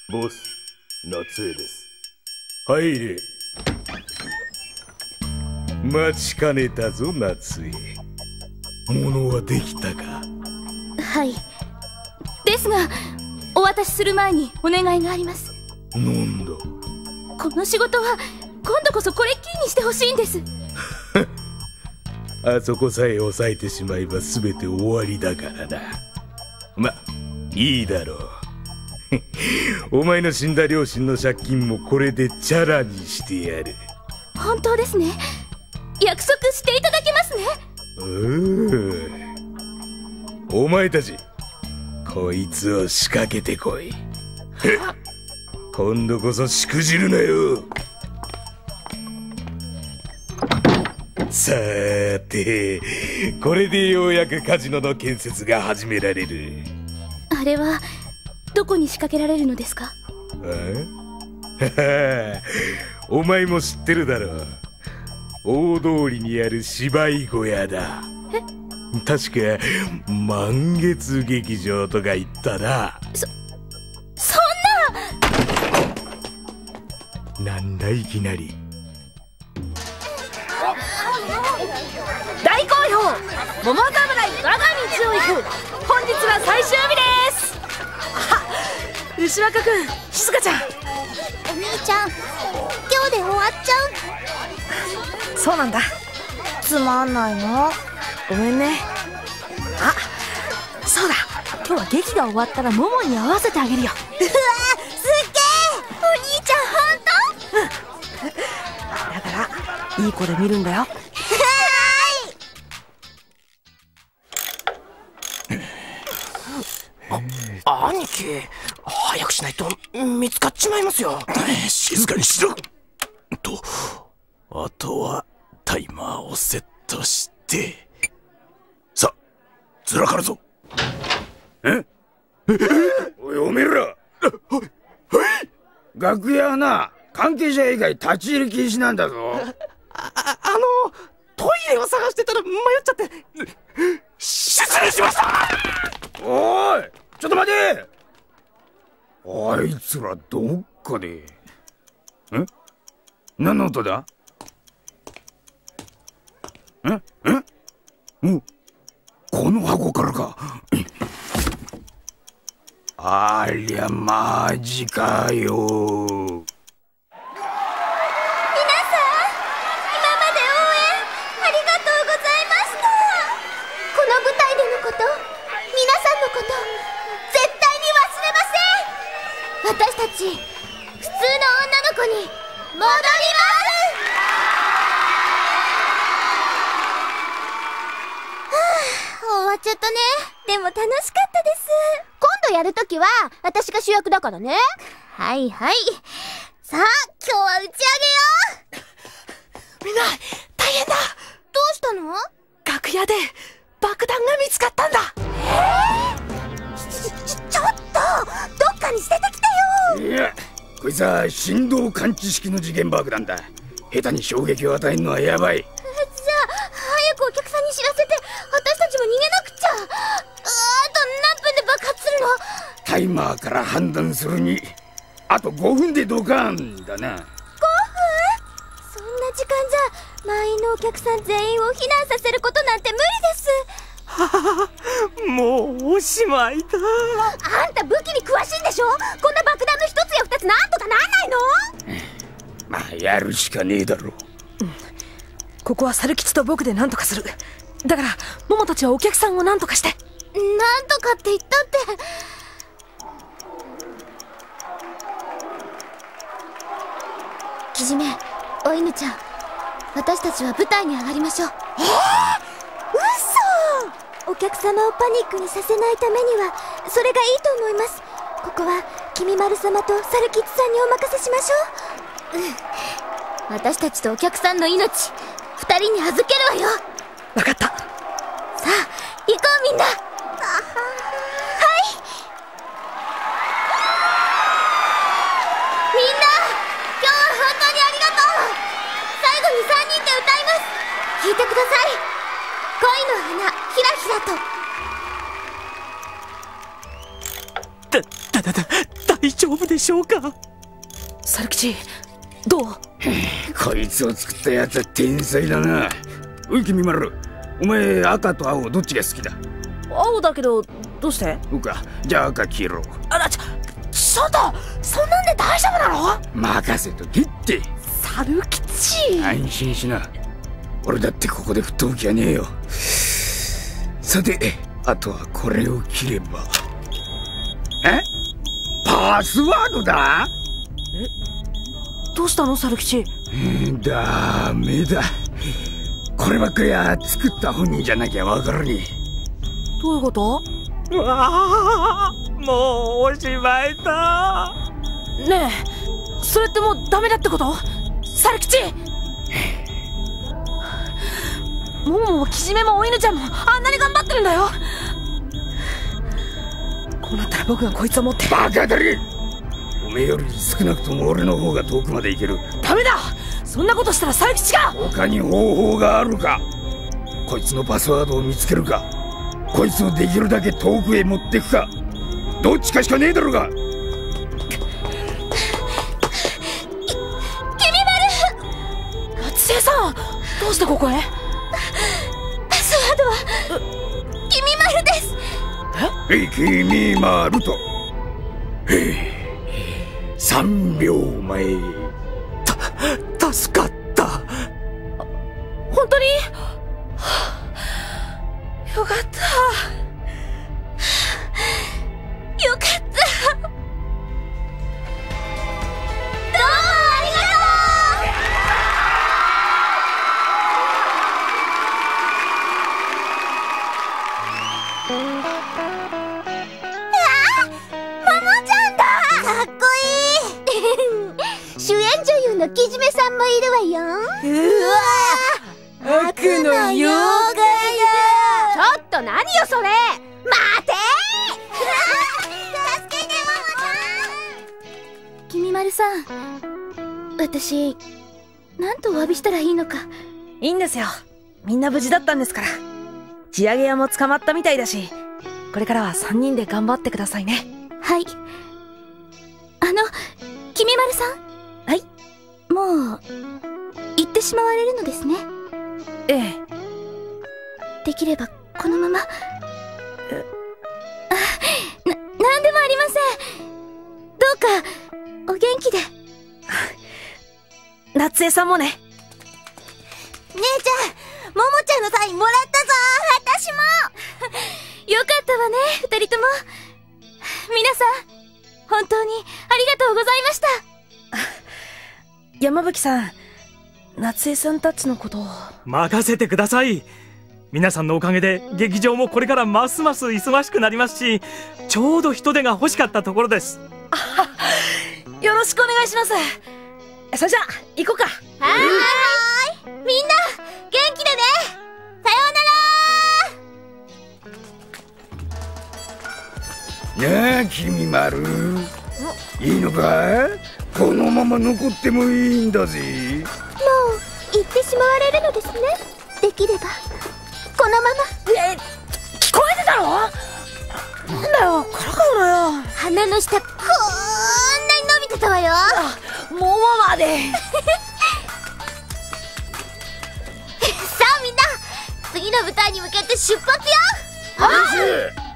ボス、夏江です。入れ。待ちかねたぞ、夏江。物はできたか？ はい。ですが、お渡しする前にお願いがあります。 なんだ？ この仕事は、今度こそこれっきりにしてほしいんです。 あそこさえ抑えてしまえば全て終わりだからな。ま、いいだろう。お前の死んだ両親の借金もこれでチャラにしてやる。 本当ですね。約束していただけますね。 お前たち、こいつを仕掛けてこい。今度こそしくじるなよ。さーて、これでようやくカジノの建設が始められる。 あれはどこに仕掛けられるのですか？ お前も知ってるだろう。大通りにある芝居小屋だ。確か満月劇場とか言ったな。 そんな。 なんだいきなり。 大好評、桃侍我が道を行く。本日は最終日です。あ、牛若くん、静香ちゃん。 お兄ちゃん、今日で終わっちゃう。そうなんだ。 つまんないの。 ごめんね。あ、そうだ、今日は劇が終わったらモモに合わせてあげるよ。 うわー、すっげー。お兄ちゃん本当？ うん。だからいい子で見るんだよ。 兄貴、早くしないと見つかっちまいますよ。 静かにしろ。と、あとはタイマーをセットして。さ、ずらかるぞ。おい、おめえら。はい。 楽屋はな、関係者以外立ち入り禁止なんだぞ。 トイレを探してたら迷っちゃって。失礼しました。 おい、ちょっと待て。あいつらどっかで。何の音だ？この箱からか。ありゃマジかよ。 私たち、普通の女の子に戻ります。終わっちゃったね。でも楽しかったです。今度やるときは私が主役だからね。はいはい。さあ、今日は打ち上げよう。みんな大変だ。 どうしたの？ 楽屋で爆弾が見つかったんだ。 ちょっと、どっかに捨ててきてよ。 いや、こいつは振動感知式の時限爆弾だ。下手に衝撃を与えるのはやばい。 じゃあ早くお客さんに知らせて、私たちも逃げなくちゃ。あと何分で爆発するの？ タイマーから判断するにあと5分でドカンだな。5分？ そんな時間じゃ満員のお客さん全員を避難させることなんて無理です。 もうおしまいだ。 あんた武器に詳しいんでしょ？こんな爆弾の一つや二つなんとかなんないの？ まあやるしかねえだろ。 ここは猿吉と僕で何とかする。だからモモたちはお客さんを何とかして。 なんとかって言ったって。キジメ、お犬ちゃん、私たちは舞台に上がりましょう。嘘！お客様をパニックにさせないためにはそれがいいと思います。ここは君丸様と猿吉さんにお任せしましょう。私たちとお客さんの命、二人に預けるわよ。 分かった。 さあ行こうみんな。はい。みんな、今日は本当にありがとう。最後に3人で歌います。聞いてください。恋の花ひらひらと。 だ大丈夫でしょうか。 猿吉、どう？ こいつを作ったやつは天才だな。おい君丸、お前赤と青どっちが好きだ？ 青だけど、どうして？ そうか、じゃあ赤切ろう。 ちょっと、そんなんで大丈夫なの？ 任せとけって。 猿吉。 安心しな。俺だってここで吹っ飛ぶ気はねえよ。さて、あとはこれを切れば。パスワードだ？ どうしたの猿吉？ ダメだ。こればっかりは作った本人じゃなきゃわからねえ。 どういうこと？ うわあ、もうおしまいだ。 ねえ、それってもうダメだってこと？猿吉。モモもキジメもお犬ちゃんもあんなに頑張ってるんだよ。こうなったら僕がこいつを持って。 バカだれ！おめえより少なくとも俺の方が遠くまで行ける。 ダメだ！そんなことしたら猿吉が。 他に方法があるか？こいつのパスワードを見つけるか、こいつをできるだけ遠くへ持ってくか、どっちかしかねえだろうが。 夏江さん、どうしてここへ？ パスワードは君丸です。 君丸と。3秒前。 助かった。 本当に？よかった。 よかった。どうもありがとう。ももちゃんだ。かっこいい。主演女優のきじめさんもいるわよ。うわ、悪の妖怪だ。ちょっと何よそれ。待て。助けてももちゃん。 君丸さん、私なんとお詫びしたらいいのか。 いいんですよ。みんな無事だったんですから。地上げ屋も捕まったみたいだし、これからは3人で頑張ってくださいね。 はい。君丸さん。 はい。 もう行ってしまわれるのですね。 ええ。 できればこのまま。なんでもありません。どうかお元気で。 夏江さんもね。 姉ちゃん、ももちゃんのサインもらったぞ。私も。 よかったわね、二人とも。皆さん本当にありがとうございました。 山吹さん、夏江さんたちのことを任せてください。皆さんのおかげで劇場もこれからますます忙しくなりますし、ちょうど人手が欲しかったところです。 よろしくお願いします。それじゃあ行こうか。 はーい。みんな元気でね。さようなら。 なあ君丸、いいのか？このまま残ってもいいんだぜ。 もう行ってしまわれるのですね。できればこのまま。 聞こえてたろ？なんだよ、からかうなよ。 鼻の下こんなに伸びてたわよ。 ももまで。 さあみんな、次の舞台に向けて出発よ。 はい。